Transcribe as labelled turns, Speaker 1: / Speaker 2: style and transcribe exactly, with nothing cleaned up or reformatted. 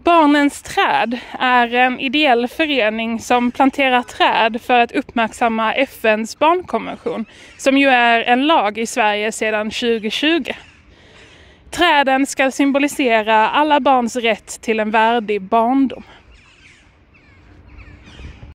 Speaker 1: Barnens träd är en ideell förening som planterar träd för att uppmärksamma F N:s barnkonvention, som ju är en lag i Sverige sedan tjugo tjugo. Träden ska symbolisera alla barns rätt till en värdig barndom.